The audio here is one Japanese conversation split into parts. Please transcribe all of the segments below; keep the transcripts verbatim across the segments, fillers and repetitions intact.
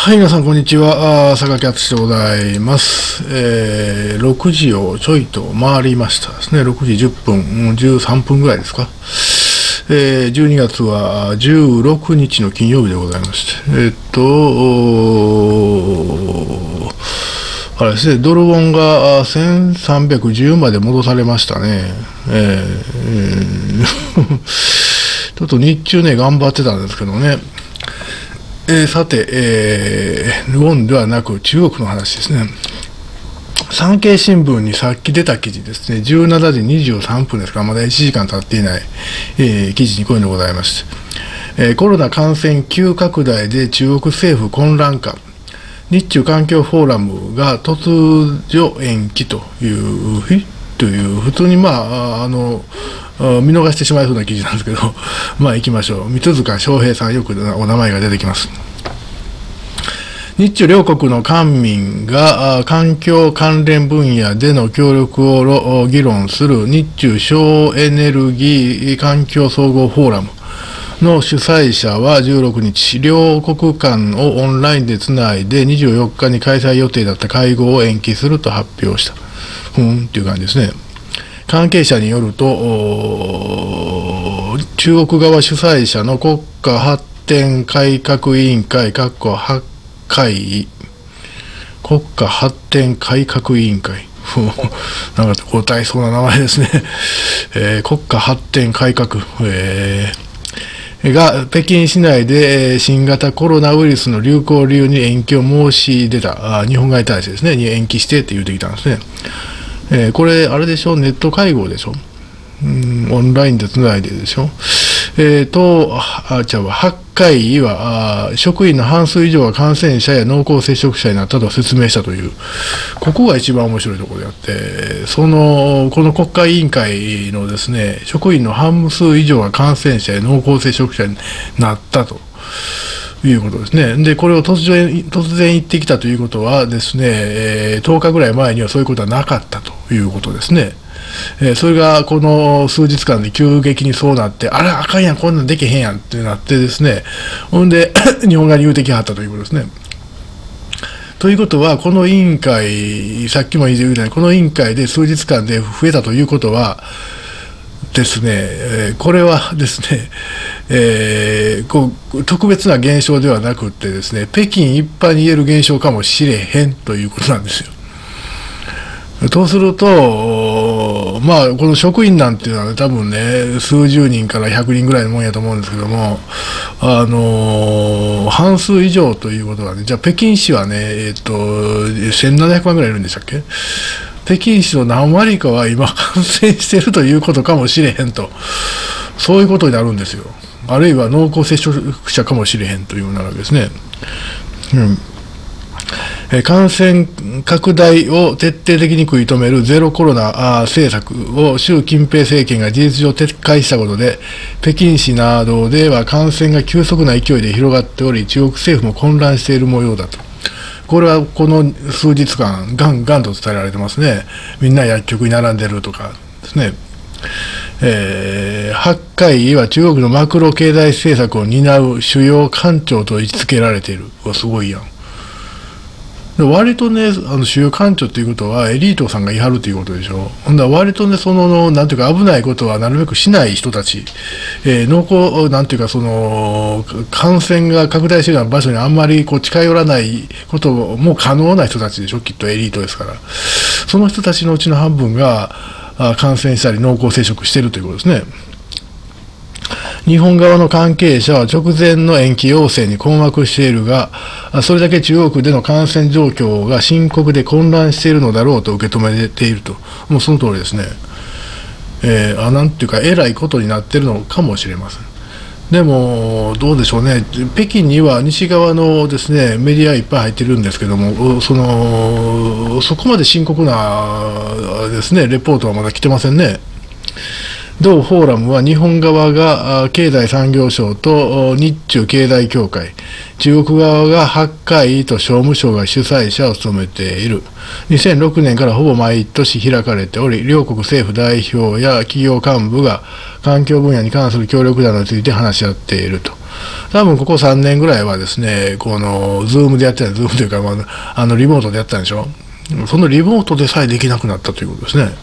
はい、皆さん、こんにちは。あー榊敦でございます、えー。ろくじをちょいと回りましたですね。ろくじじゅっぷん、じゅうさんぷんぐらいですか。えー、じゅうにがつはじゅうろくにちの金曜日でございまして、えー、っと、あれですね、ドルウォンがせんさんびゃくじゅうまで戻されましたね。えー、ちょっと日中ね、頑張ってたんですけどね。えー、さて、えー、ウォンではなく中国の話ですね。産経新聞にさっき出た記事ですね、じゅうしちじにじゅうさんぷんですから、まだいちじかん経っていない、えー、記事にこういうのございまして、えー、コロナ感染急拡大で中国政府混乱か、日中環境フォーラムが突如延期という日という、普通にまあ、あの、見逃してしまいそうな記事なんですけど、まあ行きましょう。三塚翔平さん、よくお名前が出てきます。日中両国の官民が環境関連分野での協力を議論する日中省エネルギー環境総合フォーラムの主催者はじゅうろくにち、両国間をオンラインでつないでにじゅうよっかに開催予定だった会合を延期すると発表した。ふーんっていう感じですね。関係者によると、中国側主催者の国家発展改革委員会、かっこはち会議、国家発展改革委員会、なんか答えそうな名前ですね、えー、国家発展改革、えー、が北京市内で新型コロナウイルスの流行理由に延期を申し出た、あ日本側に対してですね、に延期してって言ってきたんですね。えー、これ、あれでしょ、ネット会合でしょ、うん、オンラインでつないででしょ。えー、と、あ、じゃあ、はち会議はあ、職員の半数以上が感染者や濃厚接触者になったと説明したという、ここが一番面白いところであって、その、この国会委員会のですね、職員の半数以上が感染者や濃厚接触者になったと。いうことですね。で、これを突然、突然言ってきたということはですね、えー、とおかぐらい前にはそういうことはなかったということですね。えー、それがこの数日間で急激にそうなって、あら、あかんやん、こんなんできへんやんってなってですね、ほんで、日本側に言うてきはったということですね。ということは、この委員会、さっきも言ったように、この委員会で数日間で増えたということは、ですね、えー、これはですね、えー、こう特別な現象ではなくってですね、北京一般に言える現象かもしれへんということなんですよ。とすると、まあ、この職員なんていうのは、ね、多分ね、数十人からひゃくにんぐらいのもんやと思うんですけども、あのー、半数以上ということはね、じゃあ北京市はね、えっと、せんななひゃくまんぐらいいるんでしたっけ？北京市の何割かは今感染しているということかもしれへんと、そういうことになるんですよ。あるいは濃厚接触者かもしれへんというようなわけですね。うん、感染拡大を徹底的に食い止めるゼロコロナ政策を習近平政権が事実上撤回したことで、北京市などでは感染が急速な勢いで広がっており、中国政府も混乱している模様だと。これはこの数日間、ガンガンと伝えられてますね。みんな薬局に並んでるとかですね。えー、はち会議は中国のマクロ経済政策を担う主要官庁と位置づけられている。すごいやん。で割とね、あの主要官庁ということはエリートさんが言い張るということでしょ。ほんだら割とね、その、なんていうか危ないことはなるべくしない人たち、えー、濃厚、なんていうかその、感染が拡大しているような場所にあんまりこう近寄らないことも可能な人たちでしょ、きっとエリートですから。その人たちのうちの半分が感染したり濃厚接触しているということですね。日本側の関係者は直前の延期要請に困惑しているが、それだけ中国での感染状況が深刻で混乱しているのだろうと受け止めていると。もうその通りですね。えー、あなんていうか、えらいことになっているのかもしれません。でも、どうでしょうね。北京には西側のですね、メディアいっぱい入ってるんですけども、その、そこまで深刻なですね、レポートはまだ来てませんね。同フォーラムは日本側が経済産業省と日中経済協会、中国側がはち会議と商務省が主催者を務めている。にせんろくねんからほぼ毎年開かれており、両国政府代表や企業幹部が環境分野に関する協力などについて話し合っていると。 多分ここさんねんぐらいはですね、この、ズームでやってた、ズームというか、まあ、あの、リモートでやったんでしょ。そのリモートでさえできなくなったということですね。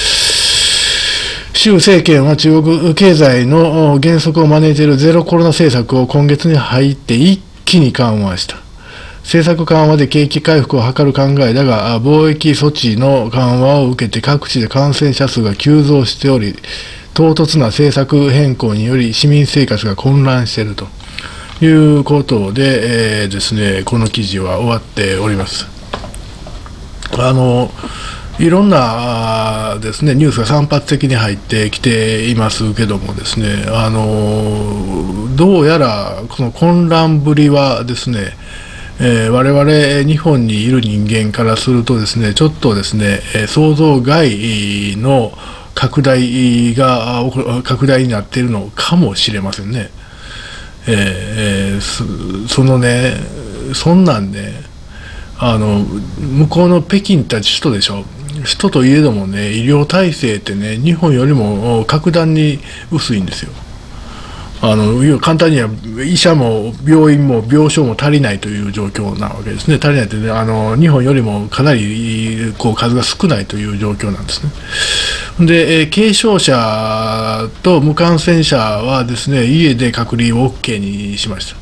習政権は中国経済の減速を招いているゼロコロナ政策を今月に入って一気に緩和した。政策緩和で景気回復を図る考えだが、貿易措置の緩和を受けて各地で感染者数が急増しており、唐突な政策変更により市民生活が混乱しているということで、えー、ですね、この記事は終わっております。あのいろんなですね、ニュースが散発的に入ってきていますけどもですね、あのどうやらこの混乱ぶりはですね、えー、我々日本にいる人間からするとですね、ちょっとですね、想像外の拡大が拡大になっているのかもしれませんね。えー、そ, そのね、そんなんね、あの向こうの北京って首都でしょ。首都といえどもね、医療体制ってね、日本よりも格段に薄いんですよ。あの簡単には医者も病院も病床も足りないという状況なわけですね。足りないって、ね、あの日本よりもかなりこう数が少ないという状況なんですね。で、軽症者と無感染者はですね、家で隔離を OK にしました。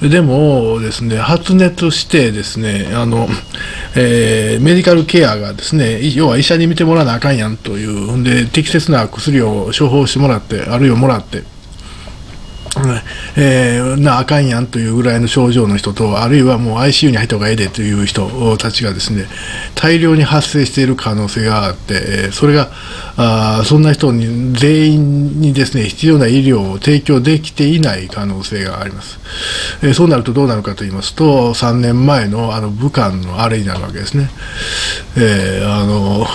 でもですね、発熱してですね、あの、えー、メディカルケアがですね、要は医者に見てもらわなあかんやんという、んで適切な薬を処方してもらって、あるいはもらって、えー、なあかんやんというぐらいの症状の人と、あるいはもう アイシーユー に入った方がええでという人たちがですね、大量に発生している可能性があって、それがあそんな人に全員にですね、必要な医療を提供できていない可能性があります。えー、そうなるとどうなるかと言いますと、さんねんまえのあの武漢のあれになるわけですね。えー、あの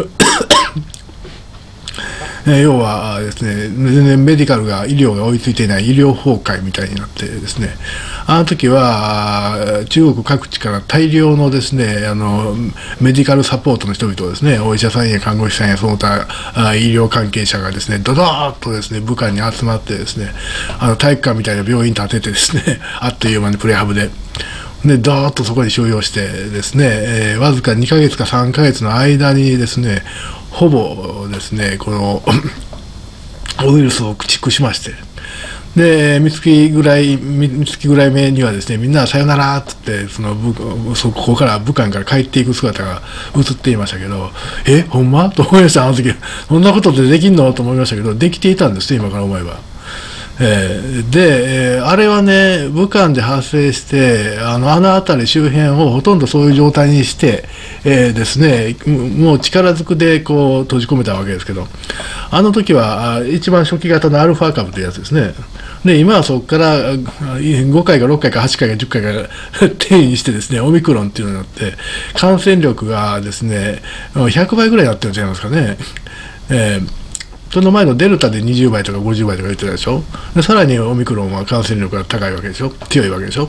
要はですね、全然メディカルが、医療が追いついていない医療崩壊みたいになってですね、あの時は中国各地から大量のですね、あのメディカルサポートの人々ですね、お医者さんや看護師さんやその他医療関係者がですね、ドドーッとですね、武漢に集まってですね、あの体育館みたいな病院建ててですね、あっという間にプレハブで。で、ドーッとそこに収容してですね、えー、わずかにかげつかさんかげつの間にですね、ほぼですね、このウイルスを駆逐しまして、で、三月ぐらい、三月ぐらい目にはですね、みんなさよならって言って、そのそこから武漢から帰っていく姿が映っていましたけど、え、ほんまと思いました、あの時。そんなことってできんのと思いましたけど、できていたんですね、今から思えば。えー、で、えー、あれはね、武漢で発生して、あの、あの辺り周辺をほとんどそういう状態にして、えー、ですね、もう力ずくでこう閉じ込めたわけですけど、あの時は一番初期型のアルファ株というやつですね。で、今はそこからごかいかろっかいかはちかいかじゅっかいか転移してですね、オミクロンっていうのになって、感染力がですね、ひゃくばいぐらいになってるんちゃいますかね。えーその前のデルタでにじゅうばいとかごじゅうばいとか言ってたでしょ。でさらにオミクロンは感染力が高いわけでしょ。強いわけでしょ。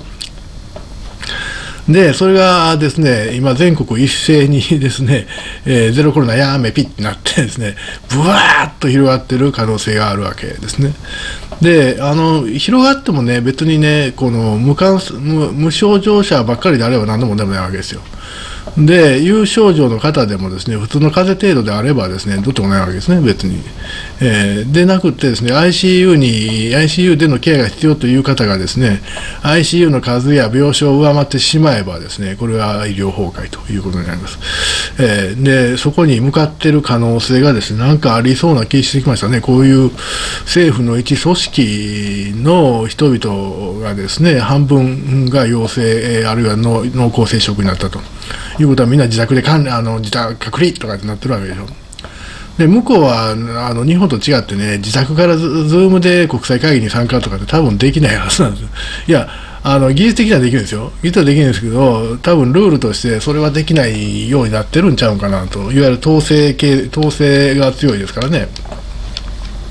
で、それがですね、今全国一斉にですね、えー、ゼロコロナやめピッてなってですね、ブワーッと広がってる可能性があるわけですね。で、あの、広がってもね、別にね、この無感無、無症状者ばっかりであれば何でもでもないわけですよ。で、有症状の方でもですね、普通の風邪程度であればですね、どうってもないわけですね、別に。えー、でなくてですね、アイシーユー に、アイシーユー でのケアが必要という方がですね、アイシーユー の数や病床を上回ってしまえばですね、これは医療崩壊ということになります。えー、で、そこに向かっている可能性がですね、なんかありそうな気してきましたね。こういう政府の一組織の人々がですね、半分が陽性、あるいは濃厚接触になったと。いうことはみんな自宅でかんあの自宅隔離とかってなってるわけでしょ。で向こうはあの日本と違ってね、自宅からズームで国際会議に参加とかって多分できないはずなんですよ。いやあの技術的にはできるんですよ。技術はできるんですけど、多分ルールとしてそれはできないようになってるんちゃうかなと。いわゆる統制系統制が強いですからね。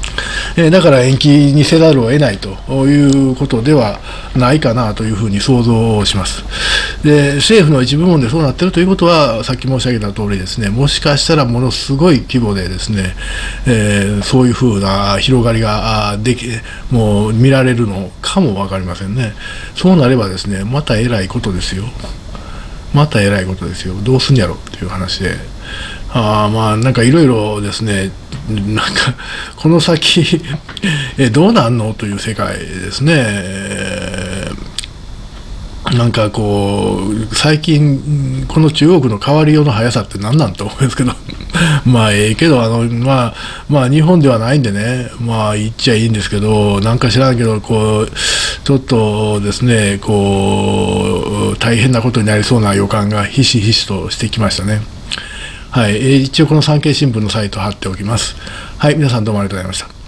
えー、だから延期にせざるを得ないということではないかなというふうに想像します。で、政府の一部門でそうなっているということは、さっき申し上げた通りですね、もしかしたらものすごい規模でですね、えー、そういうふうな広がりができもう見られるのかも分かりませんね。そうなればですね、またえらいことですよ。またえらいことですよ。どうすんやろっていう話で。あまあなんかいろいろですね、なんかこの先えどうなんのという世界ですね。えー、なんかこう最近この中国の変わりようの速さって何なんと思うんですけどまあええけどあのまあまあ日本ではないんでね、まあ言っちゃいいんですけど、なんか知らんけどこうちょっとですねこう大変なことになりそうな予感がひしひしとしてきましたね。はい、えー、一応この産経新聞のサイト貼っておきます。はい、皆さんどうもありがとうございました。